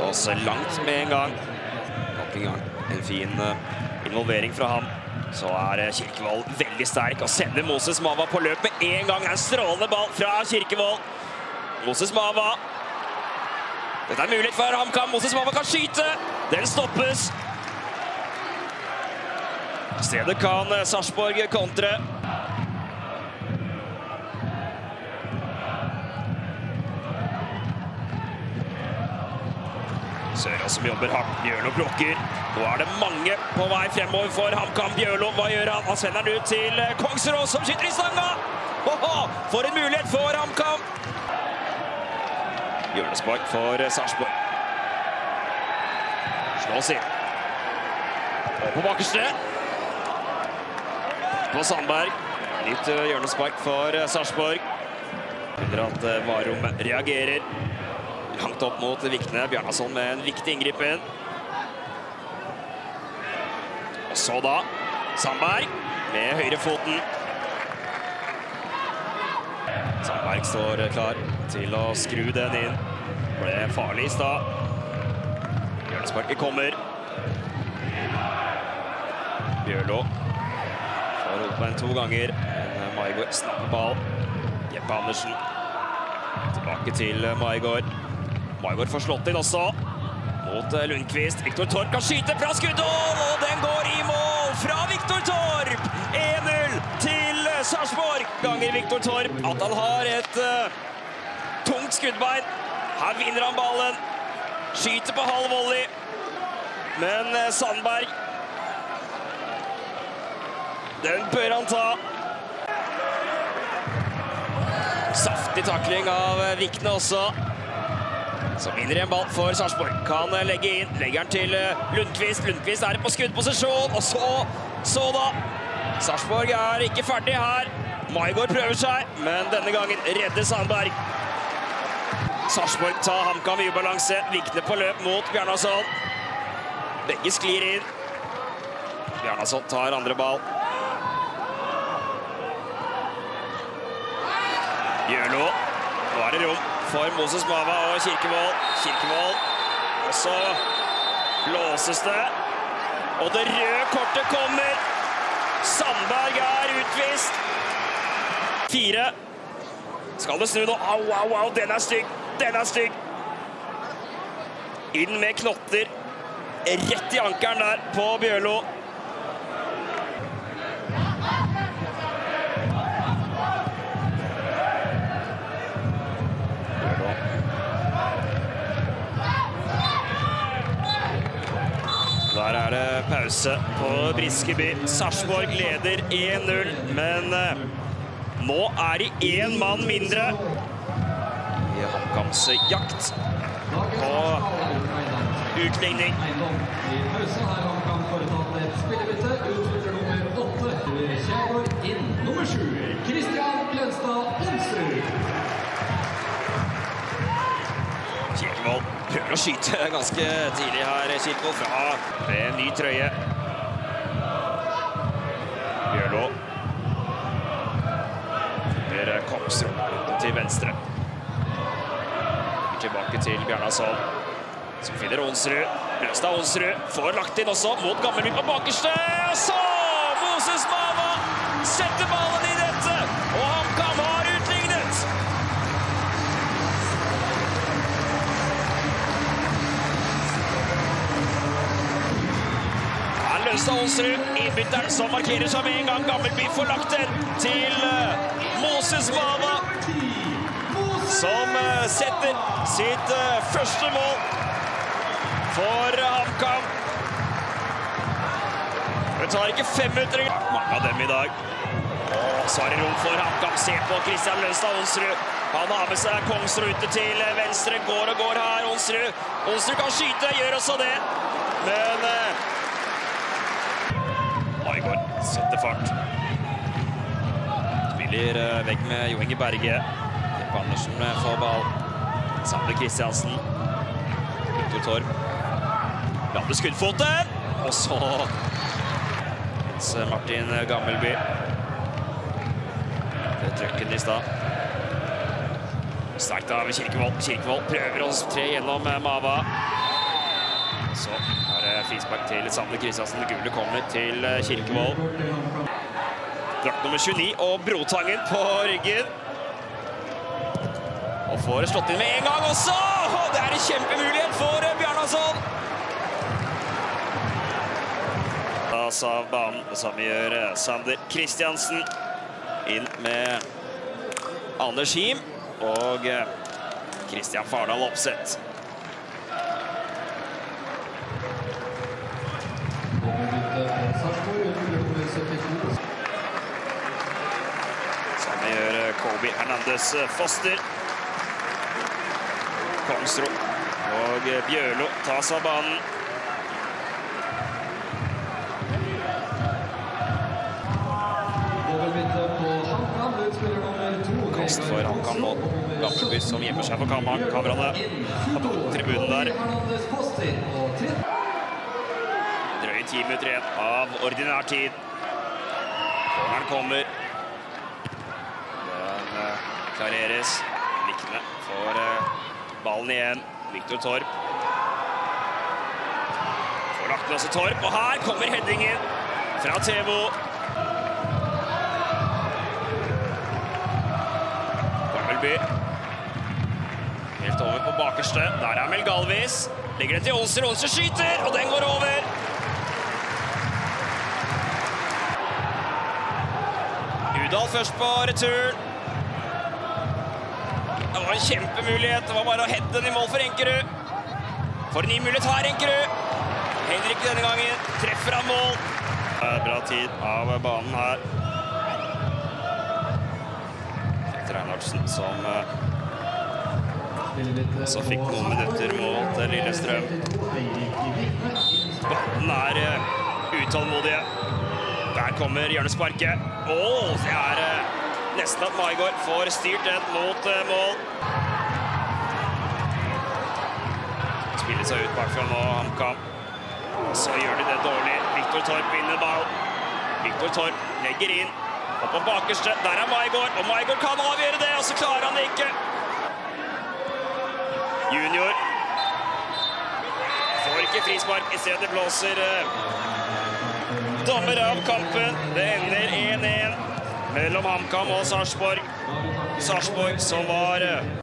Blåser langt med en gang. Nok en gang en fin involvering fra ham. Så Kirkevold veldig sterk og sender Moses Mava på løp med en gang. En strålende ball fra Kirkevold. Moses Mava. Dette mulighet for HamKam. Moses Mava kan skyte. Den stoppes. I stedet kan Sarpsborg kontre. Sørås som jobber hardt. Bjørlo blokker. Nå det mange på vei fremover for HamKam. Bjørlo, hva gjør han? Han sender den ut til Kongsrås som skyter i stanga. For en mulighet for HamKam. Hjørnespark for Sarpsborg. Slås inn. Og på bakerste. På Sandberg. Nytt hjørnespark for Sarpsborg. Under at Varom reagerer. Langt opp mot Vikne. Bjarnason med en viktig inngripen. Og så da Sandberg med høyrefoten. Sandberg står klar til å skru den inn. Det ble farlig i stad. Hjørnesparket kommer. Bjørlo får holdt på en 2 ganger. Maigård snapper ball. Jeppe Andersen. Tilbake til Maigård. Maigård får slått inn også. Mot Lundqvist. Viktor Torp kan skyte fra skuddhold, og den går i mål fra Viktor Torp! 1-0 til Sarpsborg. Ganger Viktor Torp at han har et tungt skuddbein. Her vinner han ballen. Skyter på halv volley. Men Sandberg, den bør han ta. Saftig takling av Vikne også. Så vinner en ball for Sarpsborg. Kan legge inn. Legger den til Lundqvist. Lundqvist på skuddposisjon. Og så da. Sarpsborg ikke ferdig her. Maigård prøver seg, men denne gangen redder Sandberg. Sarpsborg tar HamKam i ubalanse. Vikne på løp mot Bjarnason. Begge sklir inn. Bjarnason tar andre ball. Bjørlo. Nå det rom for Moses Mava og Kirkevold. Kirkevold. Og så blåses det. Og det røde kortet kommer. Sandberg utvist. 4. Skal det snu nå? Au. Den stygg. Den stygg. Inn med knotter. Rett i ankeren der på Bjørlo. Der det pause på Briskeby. Sarpsborg leder 1-0, men nå de 1 mann mindre i HamKams jakt på utligning. I pause har HamKam foretatt et spillebytte. Utbytter nummer 8. Kjærgaard inn. Nummer 7. Kristian Lønstad Onsrud. Kirkevold prøver å skyte ganske tidlig her. Kirkevold fra en ny trøye. Bjørlo. Kongsrud til venstre. Tilbake til Bjarnason. Som finner Onsrud. Lønstad Onsrud får lagt inn også mot Gammelby på bakerste. Og så Moses Mava setter ballen i dette. Og HamKam har utlignet. Lønstad Onsrud, innbytteren som markerer seg med en gang. Gammelby får lagt den til Moses Mava, som setter sitt første mål for HamKam. Det tar ikke 5 minutter. Mange av dem i dag. Og så det rom for HamKam. Se på Kristian Lønstad Onsrud. Han har med seg Kongsrud ute til venstre. Går her, Onsrud. Onsrud kan skyte, gjør også det. Men Maigård setter fart. Spiller vekk med Jo Inge Berge. Jeppe Andersen får ball. Sammen med Kristiansen. Viktor Torp. Lander skuddfoten. Og så Martin Gammelby. Det trøkken i stad. Sterkt av Kirkevold. Kirkevold prøver å tre gjennom Mava. Så er det frispark til Sander Kristiansen. Gullet kommer til Kirkevold. Drakt nummer 29 og Brotangen på ryggen. Og får slått inn med en gang også! Og det er en kjempemulighet for Bjarnason! Av banen, det samme gjør Sander Kristiansen. Inn med Anders Him og Kristian Fardal oppsett. Samme gjør Kobi Hernandez Foster. Kongsro og Bjørlo tas av banen. Kost for HamKam og Gammelby som gjemmer seg for kameraene på tribunen der. Drøye 10 minutter igjen av ordinær tid. Corneren kommer. Den klareres. Likne får ballen igjen. Viktor Torp. Får lagt den også Torp, og her kommer headingen fra Tevo. Helt over på bakerste. Der er Mel Galvis. Legger det til Olser. Olser skyter, og den går over. Udal først på retur. Det var en kjempemulighet. Det var bare å heade den i mål for Enkerud. For en ny mulighet har Enkerud. Henrik denne gangen treffer han mål. Bra tid av banen her. Reinhardsen som fikk noen minutter mot Lillestrøm. Banen er utålmodige. Der kommer hjørnesparket. Det er nesten at Maigård får styrt den mot mål. Spiller seg ut bakfra nå, HamKam. Så gjør de det dårlig. Viktor Torp vinner ball. Viktor Torp legger inn. Og på bakerste, der er Maigård, og Maigård kan avgjøre det, og så klarer han det ikke. Junior får ikke frispark, i stedet blåser dommer av kampen. Det ender 1-1 mellom HamKam og Sarpsborg. Sarpsborg som var